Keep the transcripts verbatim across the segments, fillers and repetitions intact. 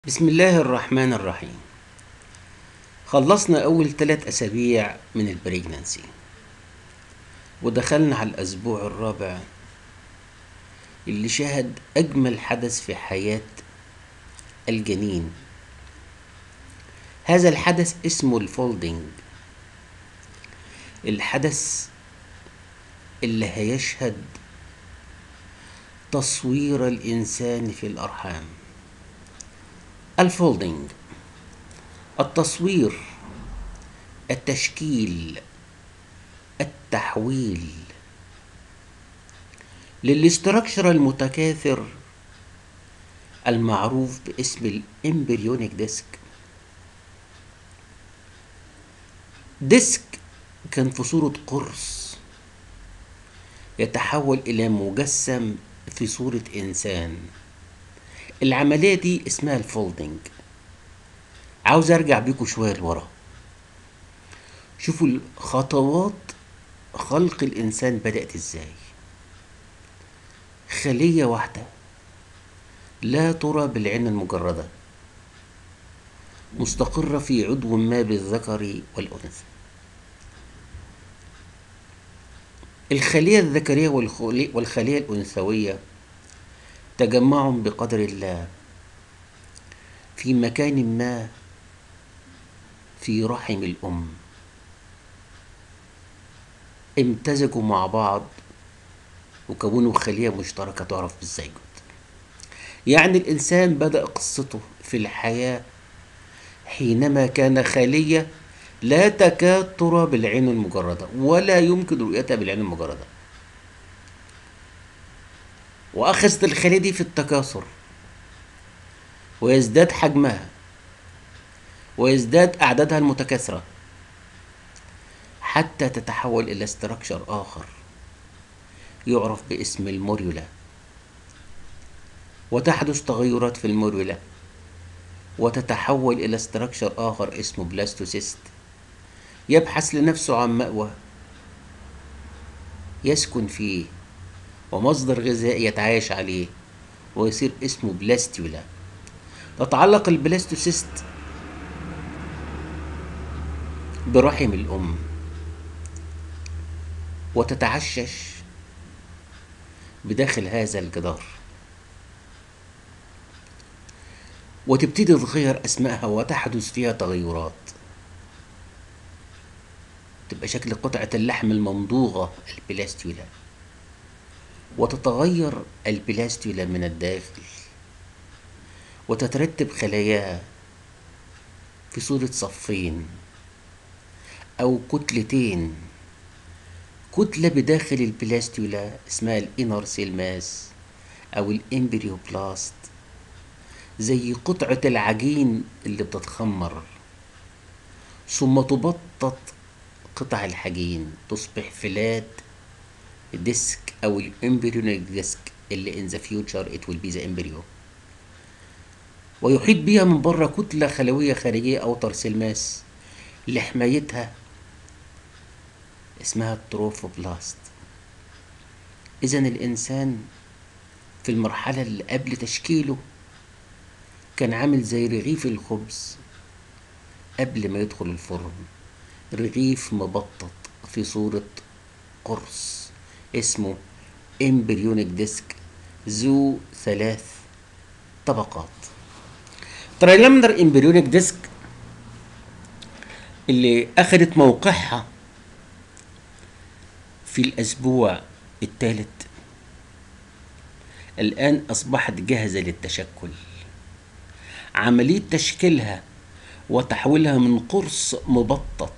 بسم الله الرحمن الرحيم. خلصنا أول ثلاث أسابيع من البريجنانسي ودخلنا على الأسبوع الرابع اللي شهد أجمل حدث في حياة الجنين. هذا الحدث اسمه الفولدينج، الحدث اللي هيشهد تصوير الإنسان في الأرحام. الفولدينج، التصوير، التشكيل، التحويل للاستراكشر المتكاثر المعروف باسم الامبريونيك ديسك. ديسك كان في صورة قرص يتحول إلى مجسم في صورة إنسان. العملية دي اسمها الفولدينج. عاوز أرجع بيكم شوية لورا، شوفوا خطوات خلق الإنسان بدأت إزاي. خلية واحدة لا ترى بالعين المجردة، مستقرة في عضو ما بالذكر والأنثى. الخلية الذكرية والخلية الأنثوية تجمعوا بقدر الله في مكان ما في رحم الأم، امتزجوا مع بعض وكونوا خلية مشتركة تعرف بالزيجوت. يعني الإنسان بدأ قصته في الحياة حينما كان خلية لا تكاد ترى بالعين المجردة ولا يمكن رؤيتها بالعين المجردة، وأخذت الخلية دي في التكاثر ويزداد حجمها ويزداد أعدادها المتكاثرة حتى تتحول إلى استراكشر آخر يعرف باسم الموريولا، وتحدث تغيرات في الموريولا وتتحول إلى استراكشر آخر اسمه بلاستوسيست يبحث لنفسه عن مأوى يسكن فيه ومصدر غذائي يتعايش عليه ويصير اسمه بلاستيولا. تتعلق البلاستوسيست برحم الأم وتتعشش بداخل هذا الجدار، وتبتدي تغير أسمائها وتحدث فيها تغيرات، تبقى شكل قطعة اللحم الممضوغة البلاستيولا، وتتغير البلاستيولا من الداخل وتترتب خلاياها في صورة صفين أو كتلتين. كتلة بداخل البلاستيولا اسمها الانر سيل ماس أو الامبريوبلاست، زي قطعة العجين اللي بتتخمر ثم تبطط قطع العجين تصبح فلات ديسك أو الامبريونيك ديسك اللي in the future it will be the embryo، ويحيط بها من بره كتلة خلوية خارجية أو ترسلماس لحمايتها اسمها التروفوبلاست. إذا الإنسان في المرحلة اللي قبل تشكيله كان عامل زي رغيف الخبز قبل ما يدخل الفرن، رغيف مبطط في صورة قرص اسمه امبريونيك ديسك ذو ثلاث طبقات. تريلمنر امبريونيك ديسك اللي أخذت موقعها في الأسبوع الثالث الآن أصبحت جاهزة للتشكل. عملية تشكيلها وتحويلها من قرص مبطط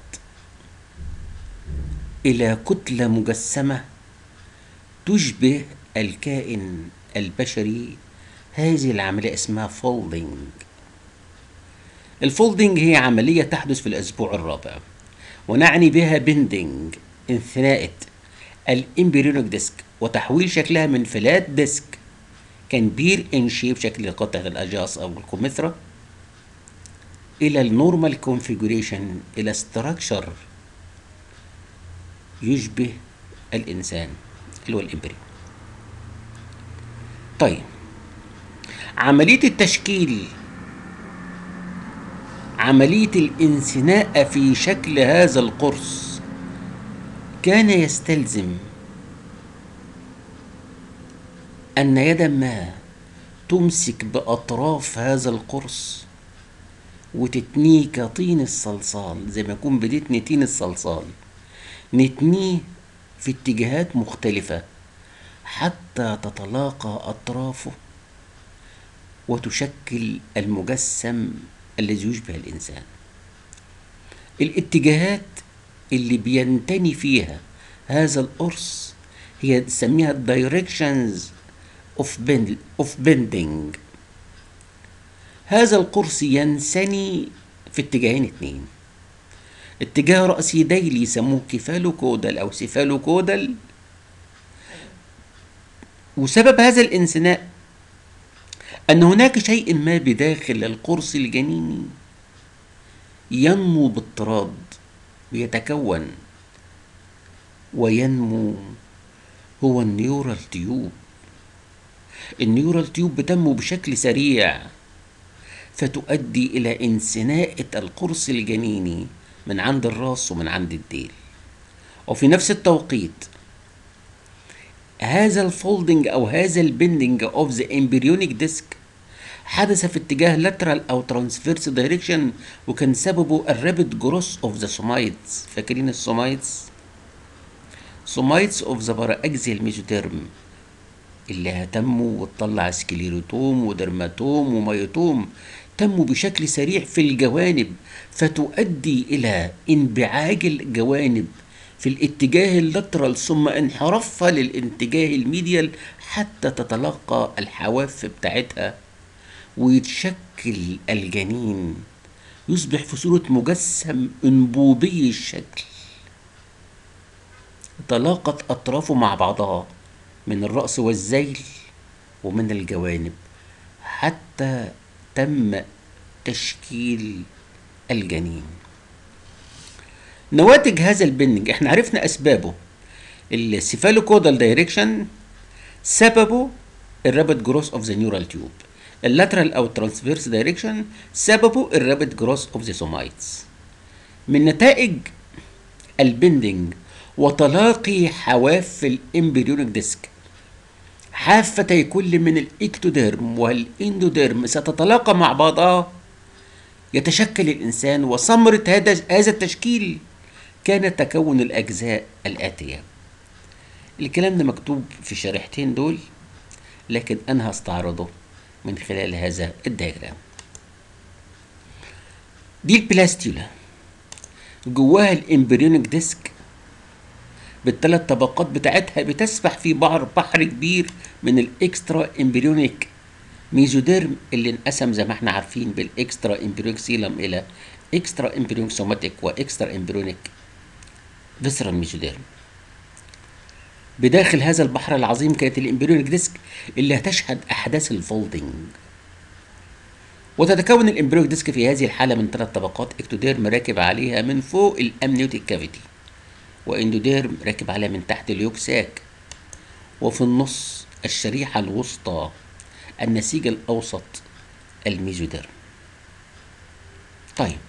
إلى كتلة مجسمة تشبه الكائن البشري، هذه العملية اسمها فولدينج. الفولدينج هي عملية تحدث في الأسبوع الرابع، ونعني بها بندنج، انثناء الامبريونيك ديسك وتحويل شكلها من فلات ديسك كان بير ان شيب شكل قطعة الأجاص أو الكمثرى إلى النورمال كونفيجوريشن، إلى ستراكشر يشبه الإنسان اللي هو الامبريو. طيب، عملية التشكيل عملية الانثناء في شكل هذا القرص كان يستلزم أن يدا ما تمسك بأطراف هذا القرص وتتنيه كطين الصلصال، زي ما يكون بتتني طين الصلصال، نتنيه في اتجاهات مختلفة حتى تتلاقى أطرافه وتشكل المجسم الذي يشبه الإنسان. الاتجاهات اللي بينتني فيها هذا القرص هي تسميها directions of bend of bending. هذا القرص ينثني في اتجاهين اتنين، اتجاه رأس يديه يسموه كيفالوكودال أو سيفالوكودال، وسبب هذا الانثناء أن هناك شيء ما بداخل القرص الجنيني ينمو باضطراد ويتكون وينمو، هو النيورال تيوب. النيورال تيوب بتنمو بشكل سريع فتؤدي إلى انثناء القرص الجنيني من عند الراس ومن عند الديل. وفي نفس التوقيت هذا الفولدنج أو هذا البندنج of the embryonic disc حدث في اتجاه lateral أو transverse direction، وكان سببه الرابid growth of the somites. فاكرين السومايتس؟ somites of the paraxial mesoderm اللي هتنمو وتطلع سكليروتوم ودرماتوم وميوتوم، تنمو بشكل سريع في الجوانب فتؤدي إلى انبعاج الجوانب في الاتجاه اللاترال ثم انحرافها للاتجاه الميديال حتى تتلقى الحواف بتاعتها ويتشكل الجنين، يصبح في صورة مجسم انبوبي الشكل تلاقت أطرافه مع بعضها من الرأس والذيل ومن الجوانب حتى تم تشكيل الجنين. نواتج هذا البندنج احنا عرفنا أسبابه. السيفالوكودال دايركشن سببه الرابid جروث اوف ذا نيورال تيوب، اللاترال او ترانسفيرس دايركشن سببه الرابid جروث اوف ذا سومايتس. من نتائج البندنج وتلاقي حواف الامبريونيك ديسك، حافتي كل من الاكتوديرم والاندوديرم ستتلاقى مع بعضها يتشكل الإنسان. وثمرة هذا هذا التشكيل كان تكون الأجزاء الآتية. الكلام ده مكتوب في الشريحتين دول، لكن أنا هستعرضه من خلال هذا الدياجرام. دي البلاستيولا، جواها الامبريونيك ديسك بالثلاث طبقات بتاعتها بتسبح في بحر بحر كبير من الاكسترا امبريونيك ميزوديرم اللي انقسم زي ما احنا عارفين بالاكسترا امبريونيك سيلم الى اكسترا امبريونيك سوماتيك واكسترا امبريونيك فيسرال ميزوديرم. بداخل هذا البحر العظيم كانت الامبريونيك ديسك اللي هتشهد احداث الفولدنج. وتتكون الامبريونيك ديسك في هذه الحاله من ثلاث طبقات، اكتوديرم راكب عليها من فوق الامنيوتيك كافيتي، واندوديرم راكب عليها من تحت اليوكساك، وفي النص الشريحه الوسطى النسيج الاوسط الميزوديرم. طيب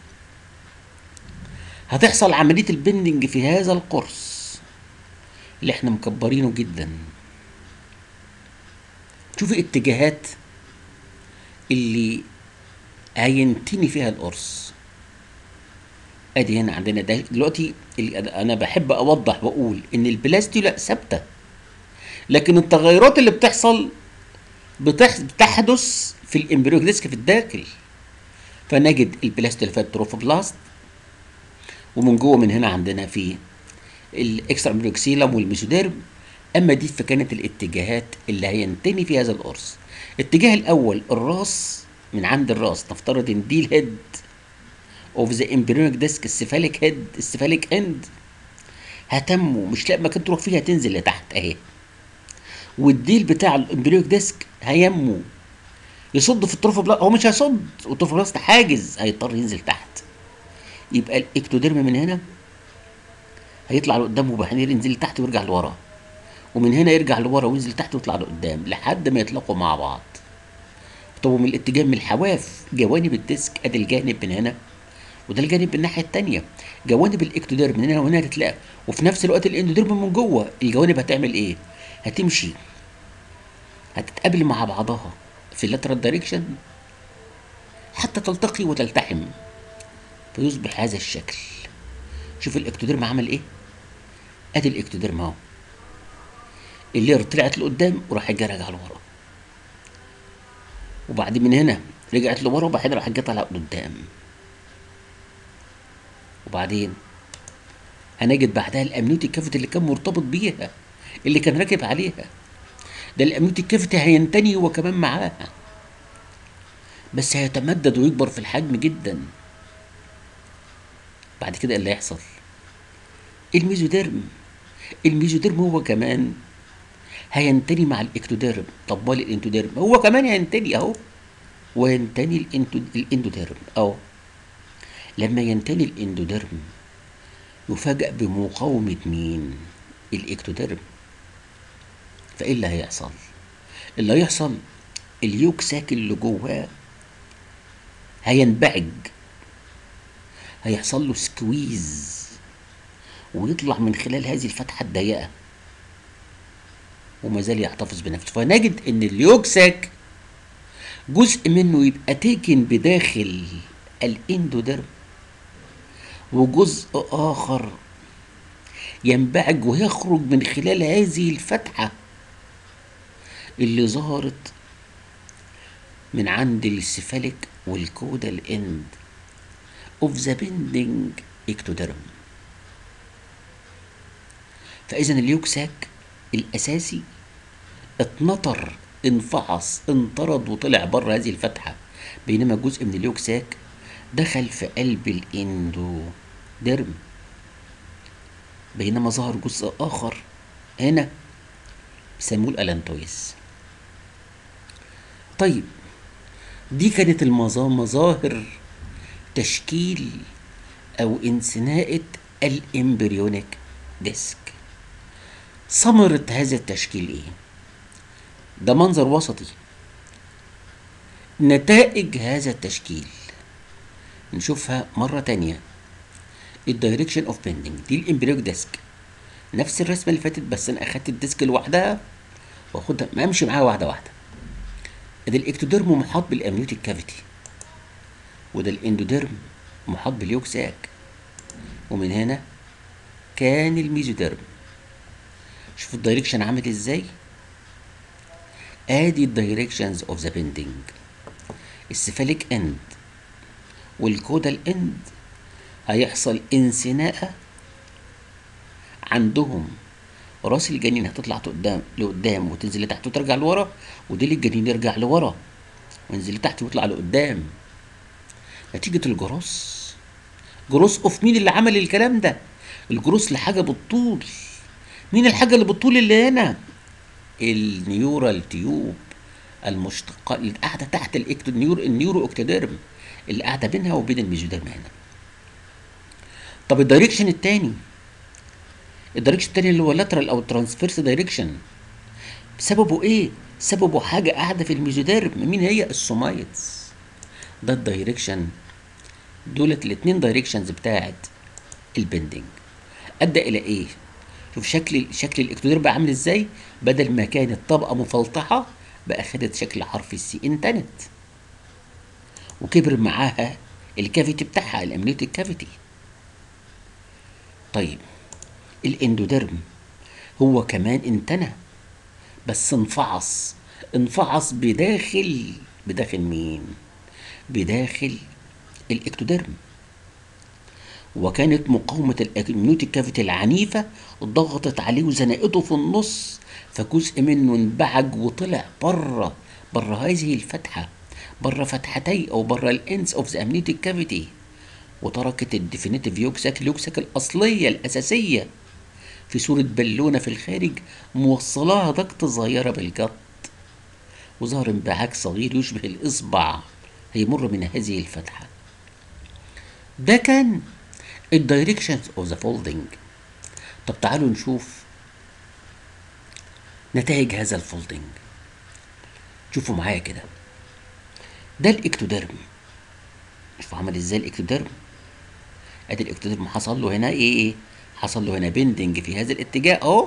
هتحصل عمليه البندنج في هذا القرص اللي احنا مكبرينه جدا. شوفي اتجاهات اللي هينتني فيها القرص. ادي هنا عندنا ده دلوقتي. انا بحب اوضح واقول ان البلاستيولا ثابته، لكن التغيرات اللي بتحصل بتحدث في الامبريونيك ديسك في الداخل. فنجد البلاستيولا فيها التروفوبلاست، ومن جوه من هنا عندنا في الاكسترا امبريونيك سيلم والميزوديرم. اما دي فكانت الاتجاهات اللي هينتني في هذا القرص. الاتجاه الاول الراس، من عند الراس نفترض ان دي الهيد اوف ذا امبريونيك ديسك، السيفاليك هيد السيفاليك اند هتنمو، مش لاقي مكان تروح فيها تنزل لتحت اهي. والديل بتاع الامبريونيك ديسك هينمو يصد في التروفوبلاست، هو مش هيصد والتروفوبلاست حاجز هيضطر ينزل تحت. يبقى الاكتوديرم من هنا هيطلع لقدام وبعدين ينزل لتحت ويرجع لورا، ومن هنا يرجع لورا وينزل تحت ويطلع لقدام لحد ما يتلاقوا مع بعض. طب من الاتجاه من الحواف جوانب الديسك، ادي الجانب من هنا وده الجانب الناحيه التانيه. جوانب الاكتوديرم من هنا وهنا هتتلاقى، وفي نفس الوقت الاندوديرم من جوه. الجوانب هتعمل ايه؟ هتمشي، هتتقابل مع بعضها في اللاترال دايركشن حتى تلتقي وتلتحم فيصبح هذا الشكل. شوف الاكتوديرم عمل ايه؟ ادي الاكتوديرم اهو، اللير طلعت لقدام وراح جاي راجع لورا، وبعدين من هنا رجعت لورا وبعدين راح جاي طالع لقدام، وبعدين هنجد بعدها الامنيوتيك كافيتي اللي كان مرتبط بيها، اللي كان راكب عليها. ده الامنيوتيك كافيتي هينتني هو كمان معاها، بس هيتمدد ويكبر في الحجم جدا. بعد كده إيه اللي هيحصل؟ الميزوديرم. الميزوديرم هو كمان هينتني مع الاكتوديرم. طب مال الانتوديرم؟ هو كمان هينتني اهو، وينتني الانتو الاندوديرم اهو. لما ينتني الاندوديرم يفاجأ بمقاومة مين؟ الاكتوديرم. فايه اللي هيحصل؟ اللي هيحصل اليوك ساك اللي جواه هينبعج، هيحصل له سكويز ويطلع من خلال هذه الفتحة الضيقة وما زال يحتفظ بنفسه. فنجد ان اليوك ساك جزء منه يبقى تيكن بداخل الاندوديرم، وجزء اخر ينبعج ويخرج من خلال هذه الفتحة اللي ظهرت من عند السفالك والكودال اند اوف ذا بيندنج اكتوديرم. فاذا اليوك ساك الاساسي اتنطر، انفعص، انطرد وطلع بره هذه الفتحة، بينما جزء من اليوك ساك دخل في قلب الاندوديرم، بينما ظهر جزء اخر هنا بيسموه الالانتويس. طيب دي كانت المظا- مظاهر تشكيل او انثناءة الامبريونيك ديسك. ثمرة هذا التشكيل ايه؟ ده منظر وسطي. نتائج هذا التشكيل نشوفها مرة تانية. الدايركشن اوف بيندنج دي الامبريونيك ديسك، نفس الرسمة اللي فاتت بس انا اخدت الديسك لوحدها واخدها ما امشي معاها واحدة واحدة. ده الاكتوديرم محاط بالامنيوتيك كافيتي، وده الاندوديرم محاط باليوك ساك، ومن هنا كان الميزوديرم. شوف الدايركشن عامل ازاي. ادي الدايركشنز اوف ذا بيندنج. السفاليك اند والكودال اند هيحصل انثناء عندهم. راس الجنين هتطلع قدام لقدام وتنزل لتحت وترجع لورا، وديل الجنين يرجع لورا وينزل لتحت ويطلع لقدام. نتيجة الجروس. جروس اوف مين اللي عمل الكلام ده؟ الجروس لحاجة بالطول. مين الحاجة اللي بالطول اللي هنا؟ النيورال تيوب المشتقة اللي قاعدة تحت الاكتو النيور النيورو اكتوديرم اللي قاعدة بينها وبين الميزوديرم هنا. طب الدايركشن التاني، الدايركشن التاني اللي هو لاترال او ترانسفيرس دايركشن، سببه ايه؟ سببه حاجة قاعدة في الميزوديرم. مين هي؟ السومايتس. ده الدايركشن، دولت الاتنين دايركشنز بتاعت البندنج. ادى الى ايه؟ شوف شكل شكل الاكتوديرم بقى عامل ازاي. بدل ما كانت طبقه مفلطحه بقى خدت شكل حرف السي، انتنت وكبر معاها الكافيتي بتاعها الامنيوتيك كافيتي. طيب الاندوديرم هو كمان انتنى بس انفعص. انفعص بداخل بداخل مين؟ بداخل الاكتوديرم. وكانت مقاومة الامنيوتيك كافيتي العنيفة ضغطت عليه وزنقته في النص، فجزء منه انبعج وطلع بره بره هذه الفتحة، بره فتحتي او بره الانس اوف ذا امنيوتيك كافيتي، وتركت الديفينيتيف يوكساك اليوكساك الاصلية الاساسية في صورة بالونة في الخارج موصلاها ضغط صغيرة بالجط، وظهر انبعاج صغير يشبه الاصبع هيمر من هذه الفتحة. ده كان الدايركشنز اوف ذا فولدنج. طب تعالوا نشوف نتائج هذا الفولدنج. شوفوا معايا كده، ده الاكتوديرم. شوفوا عمل ازاي الاكتوديرم. ادي الاكتوديرم حصل له هنا ايه؟ حصل له هنا بندنج في هذا الاتجاه اهو،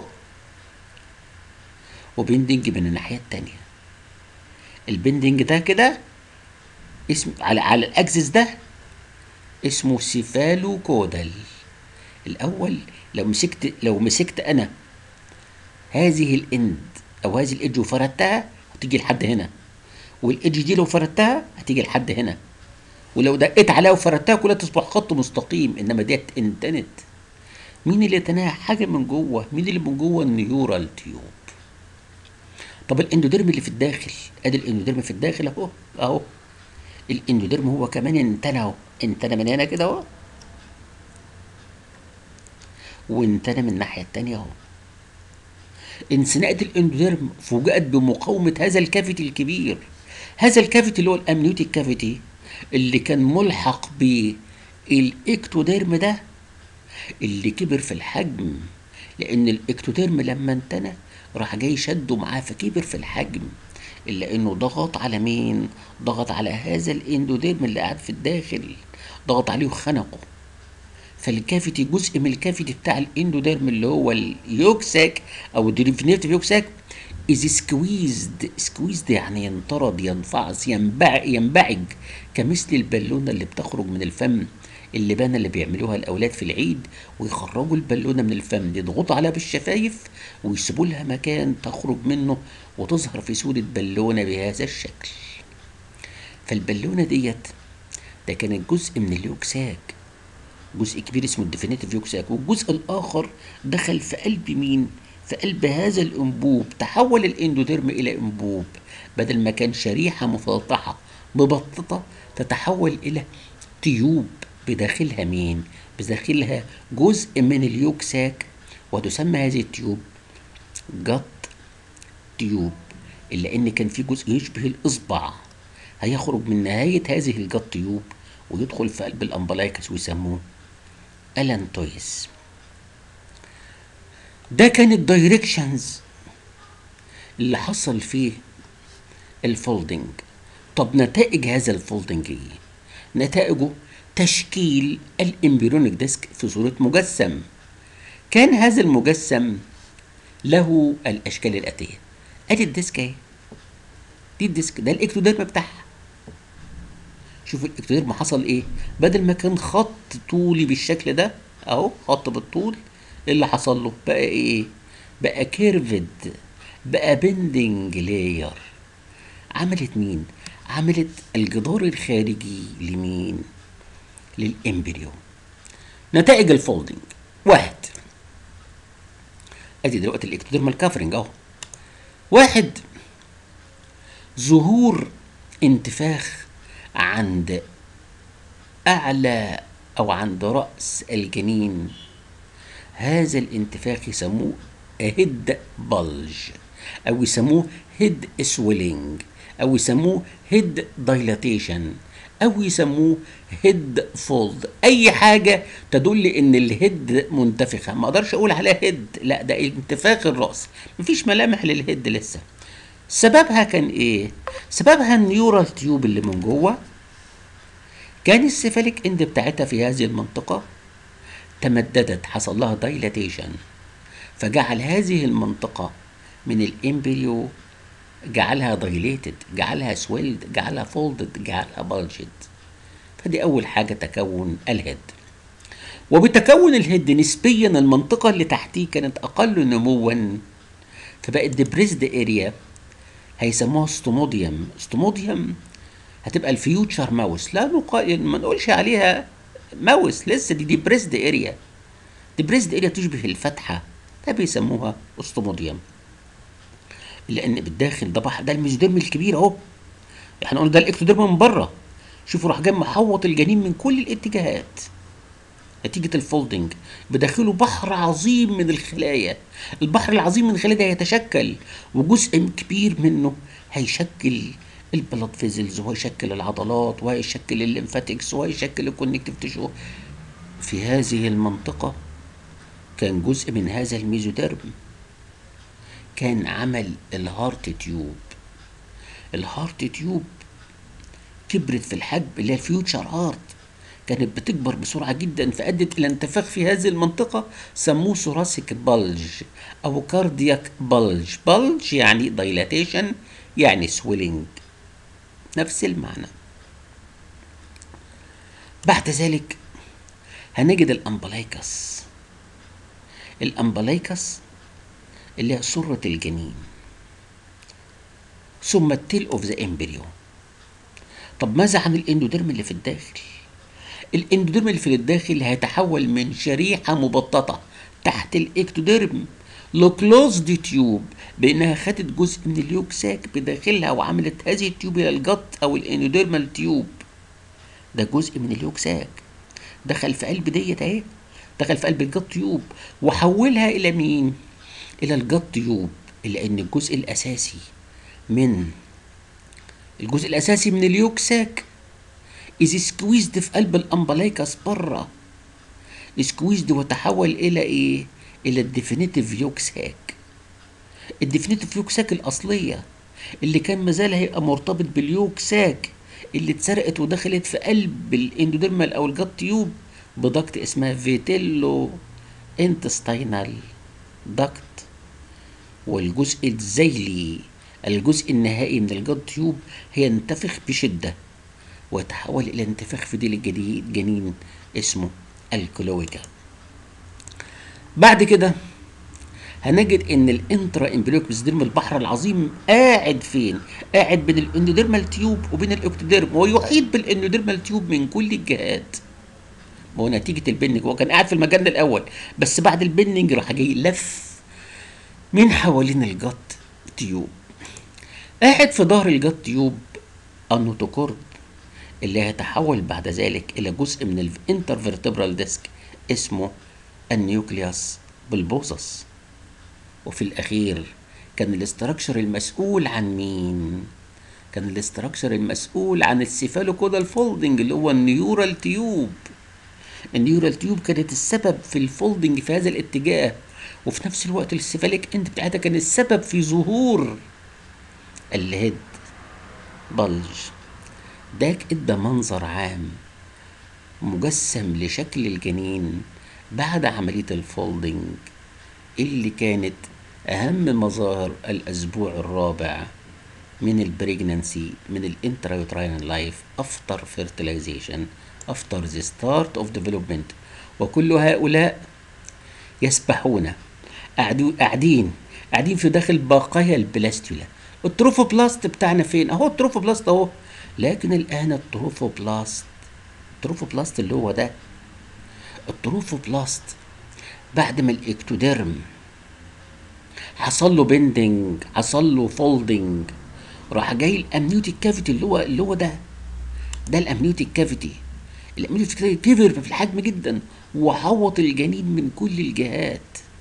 وبندنج من الناحيه التانيه. البندنج ده كده اسم على على الاكسس ده اسمه سيفالو كودال. الاول لو مسكت لو مسكت انا هذه الاند او هذه الايدج وفردتها هتيجي لحد هنا، والايدج دي لو فردتها هتيجي لحد هنا، ولو دقيت عليها وفردتها كلها تصبح خط مستقيم، انما ديت انتنت. مين اللي تناها؟ حاجه من جوه. مين اللي من جوه؟ النيورال تيوب. طب الاندوديرم اللي في الداخل، ادي الاندوديرم في الداخل اهو اهو. الاندوديرم هو كمان انتنى اهو، انتنى من هنا كده اهو، وانتنى من الناحيه التانيه اهو. انسناءة الاندوديرم فوجئت بمقاومه هذا الكافيتي الكبير. هذا الكافيتي اللي هو الامنيوتيك كافيتي اللي كان ملحق بالاكتوديرم ده اللي كبر في الحجم، لان الاكتوديرم لما انتنى راح جاي شده معاه فكبر في الحجم، الا انه ضغط على مين؟ ضغط على هذا الاندوديرم اللي قاعد في الداخل، ضغط عليه وخنقه. فالكافيتي جزء من الكافيتي بتاع الاندوديرم اللي هو اليوكساك او الديفينيتيف يوكساك از سكويزد. سكويزد يعني ينطرد، ينفعص، ينبع ينبعج، كمثل البالونه اللي بتخرج من الفم، اللبانه اللي بيعملوها الاولاد في العيد ويخرجوا البالونه من الفم، يضغطوا عليها بالشفايف ويسيبوا لها مكان تخرج منه وتظهر في صوره بالونه بهذا الشكل. فالبالونه ديت ده كانت جزء من اليوكساك، جزء كبير اسمه الديفينيتيف يوكساك، والجزء الاخر دخل في قلب مين؟ في قلب هذا الانبوب. تحول الاندوديرم الى انبوب، بدل ما كان شريحه مفلطحه مبططه تتحول الى تيوب بداخلها مين؟ بداخلها جزء من اليوكساك، وتسمى هذه التيوب جت تيوب، الا ان كان في جزء يشبه الاصبع هيخرج من نهايه هذه الجت تيوب ويدخل في قلب الامبلايكس ويسموه الانتويس. ده كان الدايركشنز اللي حصل فيه الفولدنج. طب نتائج هذا الفولدنج ايه؟ نتائجه تشكيل الامبريونيك ديسك في صورة مجسم. كان هذا المجسم له الاشكال الاتيه. ادي الديسك اهي، دي الديسك، ده الاكتوديرم بتاعها. شوف الاكتوديرم حصل ايه؟ بدل ما كان خط طولي بالشكل ده اهو، خط بالطول، اللي حصل له بقى ايه؟ بقى كيرفد، بقى بندنج لاير. عملت مين؟ عملت الجدار الخارجي لمين؟ للامبريو. نتائج الفولدنج: واحد، ادي دلوقتي الاكتوديرمال كافرنج اهو. واحد، ظهور انتفاخ عند اعلى او عند راس الجنين. هذا الانتفاخ يسموه هيد بلج، او يسموه هيد سويلنج، او يسموه هيد دايلاتيشن، او يسموه هيد فولد. اي حاجه تدل ان الهيد منتفخه. ما اقدرش اقول عليها هيد، لا ده انتفاخ الراس، مفيش ملامح للهيد لسه. سببها كان ايه؟ سببها النيورال تيوب اللي من جوه كان السيفاليك اند بتاعتها في هذه المنطقه تمددت، حصل لها دايلاتيشن، فجعل هذه المنطقة من الامبريو جعلها دايليتد، جعلها سويلد، جعلها فولدد، جعلها بلجد. فدي أول حاجة، تكون الهيد. وبتكون الهيد نسبيا المنطقة اللي تحتيه كانت أقل نموا، فبقت ديبريسد اريا، هيسموها ستوموديوم. ستوموديوم هتبقى الفيوتشر ماوس، لا نقال ما نقولش عليها ماوس لسه، دي ديبريسد اريا. ديبريسد اريا تشبه الفتحة، ده بيسموها استوموديوم. لان بالداخل ده بحر، ده الميزوديرم الكبير اهو، احنا قلنا ده الاكتوديرم من بره. شوفوا راح جاي محوط الجنين من كل الاتجاهات نتيجه الفولدنج، بداخله بحر عظيم من الخلايا. البحر العظيم من الخلايا ده يتشكل، وجزء كبير منه هيشكل البلاد فيزلز، وهيشكل العضلات، وهيشكل الليمفاتكس، وهيشكل الكونكتيف تيشو. في هذه المنطقه كان جزء من هذا الميزوديرم كان عمل الهارت تيوب. الهارت تيوب كبرت في الحجم، اللي هي الفيوتشر هارت، كانت بتكبر بسرعة جدا، فأدت إلى انتفاخ في هذه المنطقة سموه ثوراسيك بلج أو كاردياك بلج. بلج يعني دايلاتيشن، يعني سويلنج، نفس المعنى. بعد ذلك هنجد الأمبلايكس. الأمبلايكس اللي هي سرة الجنين، ثم التيل اوف ذا امبريو. طب ماذا عن الاندوديرم اللي في الداخل؟ الاندوديرم اللي في الداخل هيتحول من شريحة مبططة تحت الاكتوديرم لكلوزد تيوب، بانها خدت جزء من اليوك ساك بداخلها وعملت هذه التيوب الى الجت او الاندوديرمال تيوب. ده جزء من اليوك ساك دخل في قلب ديت اهي، دخل في قلب الجت تيوب وحولها الى مين؟ الى الجت تيوب، لان الجزء الاساسي من الجزء الاساسي من اليوك ساك إذ سكويزد في قلب الأمبلايكس بره، سكويزد وتحول إلى إيه؟ إلى الديفينيتيف يوك ساك. الديفينيتيف يوك ساك الأصلية اللي كان مازال هيبقى مرتبط باليوك ساك اللي اتسرقت ودخلت في قلب الاندوديرمال أو الجت تيوب بدكت اسمها فيتيلو انتستينال دكت. والجزء الزيلي الجزء النهائي من الجت تيوب هينتفخ بشدة ويتحول إلى انتفاخ في ديل الجنين اسمه الكلويكا. بعد كده هنجد ان الانترا امبريوك ميزوديرم البحر العظيم قاعد فين؟ قاعد بين الاندوديرمال تيوب وبين الاكتوديرم، ويحيط بالاندوديرمال تيوب من كل الجهات. ما هو نتيجة البنج، هو كان قاعد في المجال الأول، بس بعد البنج راح جاي لف من حوالين الجت تيوب. قاعد في ظهر الجت تيوب النوتوكورد اللي هيتحول بعد ذلك إلى جزء من الانترفيرتبرال ديسك اسمه النيوكليوس بالبوزس. وفي الأخير كان الاستراكشر المسؤول عن مين؟ كان الاستراكشر المسؤول عن السيفالوكودال فولدنج اللي هو النيورال تيوب. النيورال تيوب كانت السبب في الفولدنج في هذا الاتجاه، وفي نفس الوقت السيفاليك اند بتاعتها كان السبب في ظهور الهيد بلج. ده ادى منظر عام مجسم لشكل الجنين بعد عملية الفولدنج اللي كانت أهم مظاهر الأسبوع الرابع من البريجنانسي من الانترايوتراين لايف افتر fertilization after the start of development. وكل هؤلاء يسبحون قاعدين قاعدين في داخل بقايا البلاستيولا. التروفوبلاست بتاعنا فين؟ اهو التروفوبلاست اهو. لكن الآن التروفوبلاست التروفوبلاست اللي هو ده التروفوبلاست بعد ما الاكتوديرم حصل له بندنج، حصل له فولدنج، راح جاي الامنيوتيك كافيتي اللي هو اللي هو ده ده الامنيوتيك كافيتي. الامنيوتيك كافيتي كبر في الحجم جدا وحوط الجنين من كل الجهات.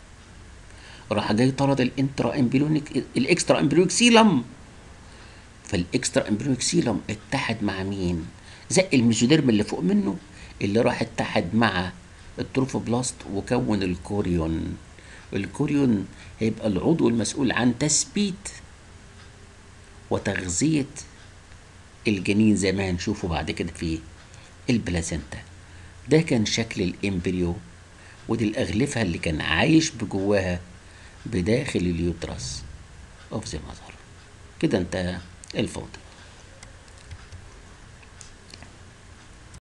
راح جاي طرد الانترا امبريونيك الاكسترا امبريونيك سيلم، فالاكسترا امبريونيك سيلم اتحد مع مين؟ زق الميزوديرم اللي فوق منه اللي راح اتحد مع التروفوبلاست وكون الكوريون. الكوريون هيبقى العضو المسؤول عن تثبيت وتغذية الجنين زي ما هنشوفه بعد كده في البلازنتا. ده كان شكل الامبريو، ودي الأغلفة اللي كان عايش بجواها بداخل اليوترس اوف ذا ماذر. كده انتهى الفوضى.